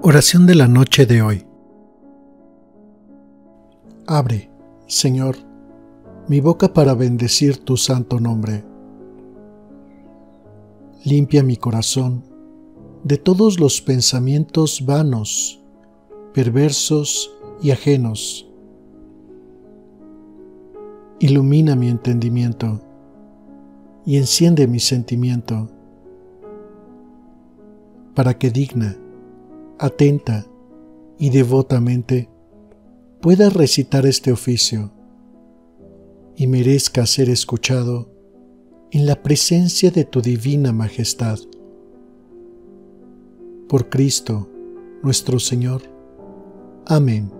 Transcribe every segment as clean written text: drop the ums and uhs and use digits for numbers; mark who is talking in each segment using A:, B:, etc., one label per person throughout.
A: Oración de la noche de hoy. Abre, Señor, mi boca para bendecir tu santo nombre. Limpia mi corazón de todos los pensamientos vanos, perversos y ajenos. Ilumina mi entendimiento y enciende mi sentimiento, para que digna, atenta y devotamente pueda recitar este oficio y merezca ser escuchado en la presencia de tu divina majestad. Por Cristo, nuestro Señor. Amén.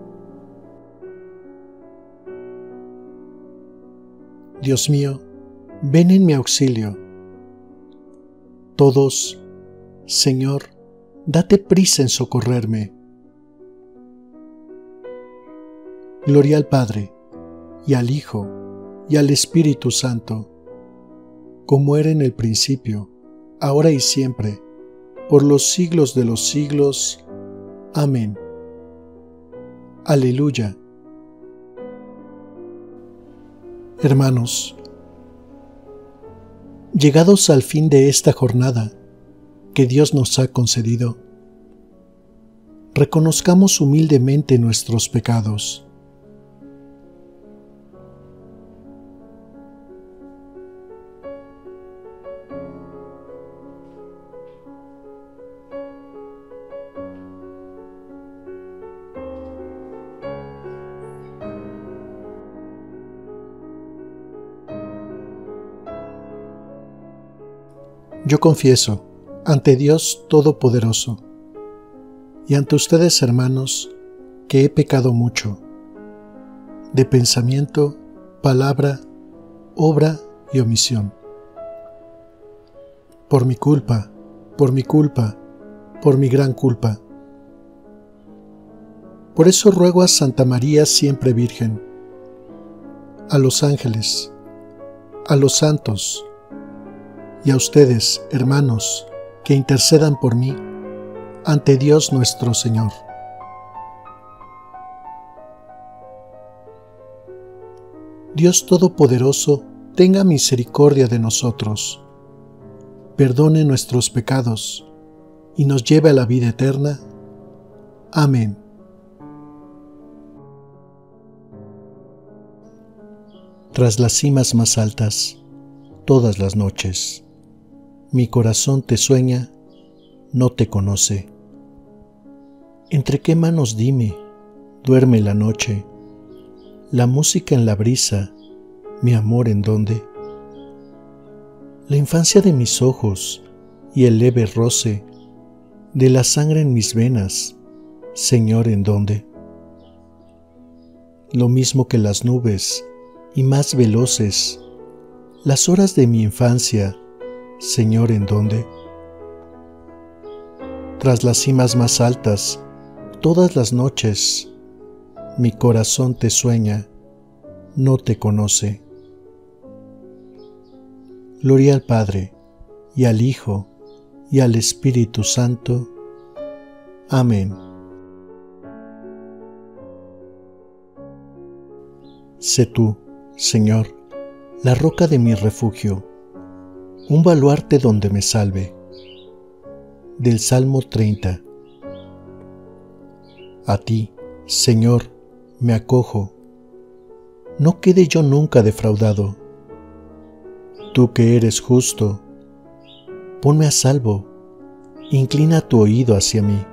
A: Dios mío, ven en mi auxilio. Todos, Señor, date prisa en socorrerme. Gloria al Padre, y al Hijo, y al Espíritu Santo, como era en el principio, ahora y siempre, por los siglos de los siglos. Amén. Aleluya. Hermanos, llegados al fin de esta jornada que Dios nos ha concedido, reconozcamos humildemente nuestros pecados. Yo confieso ante Dios Todopoderoso y ante ustedes, hermanos, que he pecado mucho, de pensamiento, palabra, obra y omisión. Por mi culpa, por mi gran culpa. Por eso ruego a Santa María siempre Virgen, a los ángeles, a los santos, y a ustedes, hermanos, que intercedan por mí ante Dios nuestro Señor. Dios Todopoderoso, tenga misericordia de nosotros, perdone nuestros pecados y nos lleve a la vida eterna. Amén. Tras las cimas más altas, todas las noches, mi corazón te sueña, no te conoce. ¿Entre qué manos, dime, duerme la noche? La música en la brisa, mi amor, ¿en dónde? La infancia de mis ojos y el leve roce de la sangre en mis venas, Señor, ¿en dónde? Lo mismo que las nubes y más veloces, las horas de mi infancia, Señor, ¿en dónde? Tras las cimas más altas, todas las noches, mi corazón te sueña, no te conoce. Gloria al Padre, y al Hijo, y al Espíritu Santo. Amén. Sé tú, Señor, la roca de mi refugio, un baluarte donde me salve. Del Salmo 30. A ti, Señor, me acojo, no quede yo nunca defraudado. Tú que eres justo, ponme a salvo, inclina tu oído hacia mí.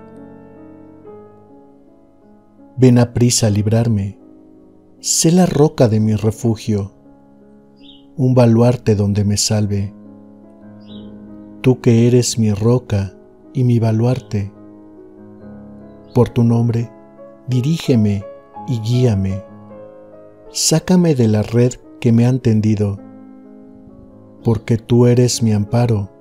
A: Ven aprisa a librarme, sé la roca de mi refugio, un baluarte donde me salve. Tú que eres mi roca y mi baluarte, por tu nombre, dirígeme y guíame. Sácame de la red que me han tendido, porque tú eres mi amparo.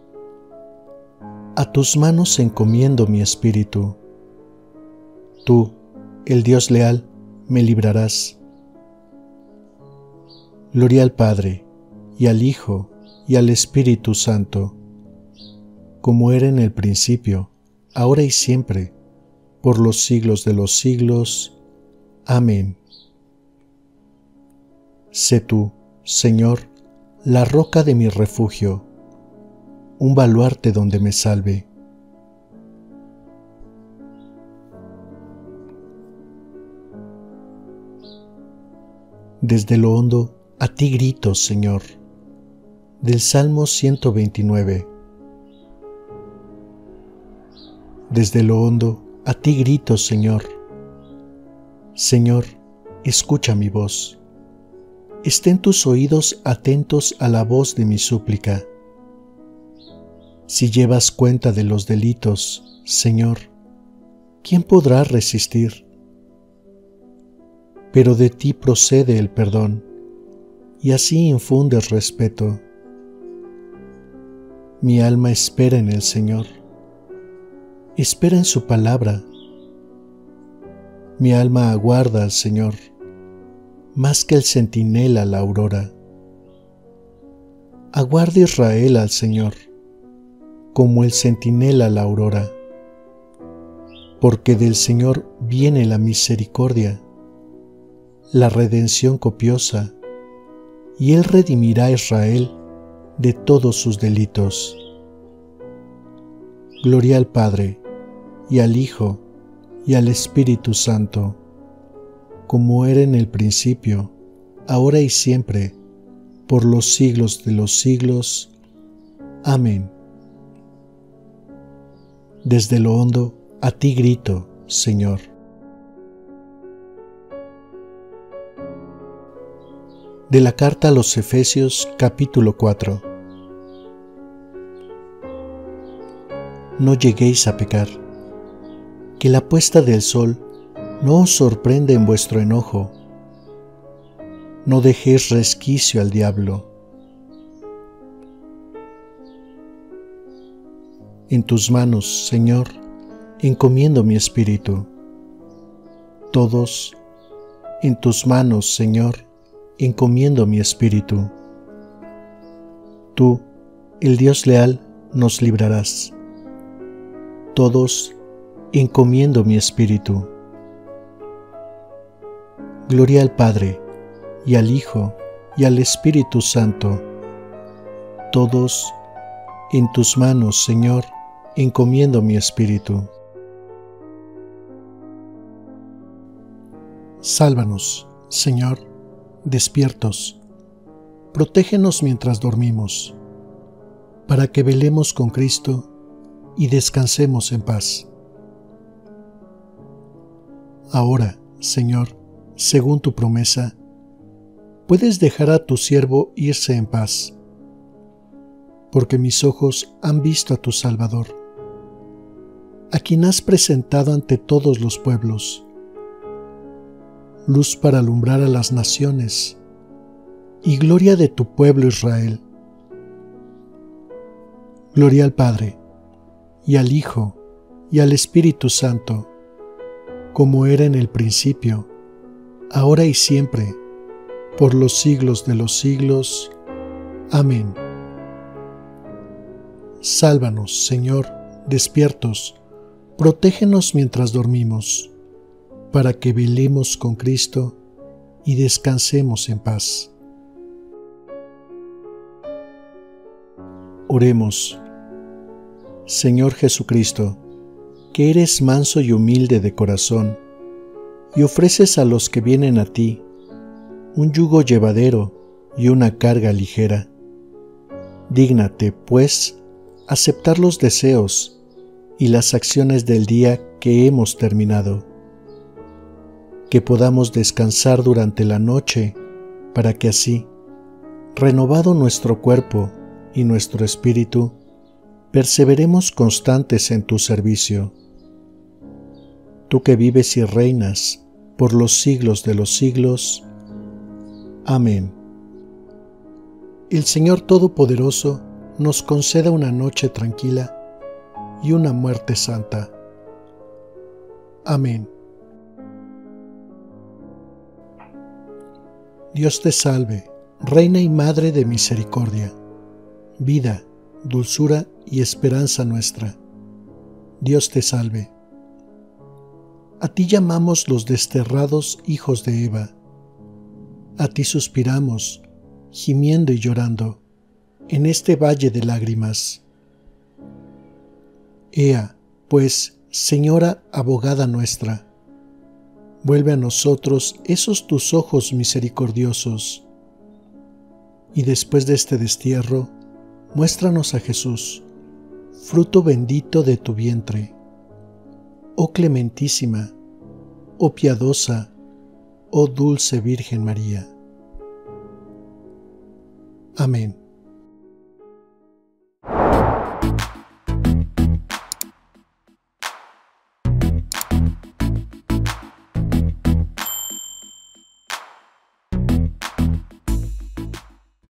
A: A tus manos encomiendo mi espíritu. Tú, el Dios leal, me librarás. Gloria al Padre, y al Hijo, y al Espíritu Santo, como era en el principio, ahora y siempre, por los siglos de los siglos. Amén. Sé tú, Señor, la roca de mi refugio, un baluarte donde me salve. Desde lo hondo a ti grito, Señor. Del Salmo 129. Desde lo hondo a ti grito, Señor. Señor, escucha mi voz. Estén tus oídos atentos a la voz de mi súplica. Si llevas cuenta de los delitos, Señor, ¿quién podrá resistir? Pero de ti procede el perdón, y así infundes respeto. Mi alma espera en el Señor, espera en su palabra. Mi alma aguarda al Señor, más que el centinela la aurora. Aguarda Israel al Señor, como el centinela la aurora, porque del Señor viene la misericordia, la redención copiosa, y Él redimirá a Israel de todos sus delitos. Gloria al Padre, y al Hijo, y al Espíritu Santo, como era en el principio, ahora y siempre, por los siglos de los siglos. Amén. Desde lo hondo a ti grito, Señor. De la carta a los Efesios, capítulo 4. No lleguéis a pecar, que la puesta del sol no os sorprenda en vuestro enojo. No dejéis resquicio al diablo. En tus manos, Señor, encomiendo mi espíritu. Todos, en tus manos, Señor, encomiendo mi espíritu. Tú, el Dios leal, nos librarás. Todos, encomiendo mi espíritu. Gloria al Padre, y al Hijo, y al Espíritu Santo. Todos, en tus manos, Señor, encomiendo mi espíritu. Sálvanos, Señor, despiertos. Protégenos mientras dormimos, para que velemos con Cristo y descansemos en paz. Ahora, Señor, según tu promesa, puedes dejar a tu siervo irse en paz, porque mis ojos han visto a tu Salvador, a quien has presentado ante todos los pueblos, luz para alumbrar a las naciones y gloria de tu pueblo Israel. Gloria al Padre, y al Hijo, y al Espíritu Santo, como era en el principio, ahora y siempre, por los siglos de los siglos. Amén. Sálvanos, Señor, despiertos, protégenos mientras dormimos, para que velemos con Cristo y descansemos en paz. Oremos. Señor Jesucristo, que eres manso y humilde de corazón, y ofreces a los que vienen a ti un yugo llevadero y una carga ligera. Dígnate, pues, aceptar los deseos y las acciones del día que hemos terminado, que podamos descansar durante la noche, para que así, renovado nuestro cuerpo y nuestro espíritu, perseveremos constantes en tu servicio. Tú que vives y reinas por los siglos de los siglos. Amén. El Señor Todopoderoso nos conceda una noche tranquila y una muerte santa. Amén. Dios te salve, Reina y Madre de misericordia, vida, dulzura y esperanza nuestra. Dios te salve. A ti llamamos los desterrados hijos de Eva. A ti suspiramos, gimiendo y llorando, en este valle de lágrimas. Ea, pues, Señora abogada nuestra, vuelve a nosotros esos tus ojos misericordiosos, y después de este destierro, muéstranos a Jesús, fruto bendito de tu vientre. Oh clementísima, oh piadosa, oh dulce Virgen María. Amén.